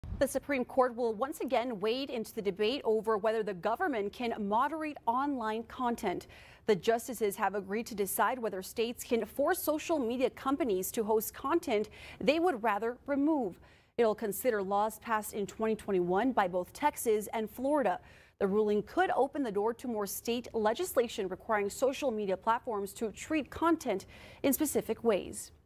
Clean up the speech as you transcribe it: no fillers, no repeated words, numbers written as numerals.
The Supreme Court will once again wade into the debate over whether the government can moderate online content. The justices have agreed to decide whether states can force social media companies to host content they would rather remove. It'll consider laws passed in 2021 by both Texas and Florida. The ruling could open the door to more state legislation requiring social media platforms to treat content in specific ways.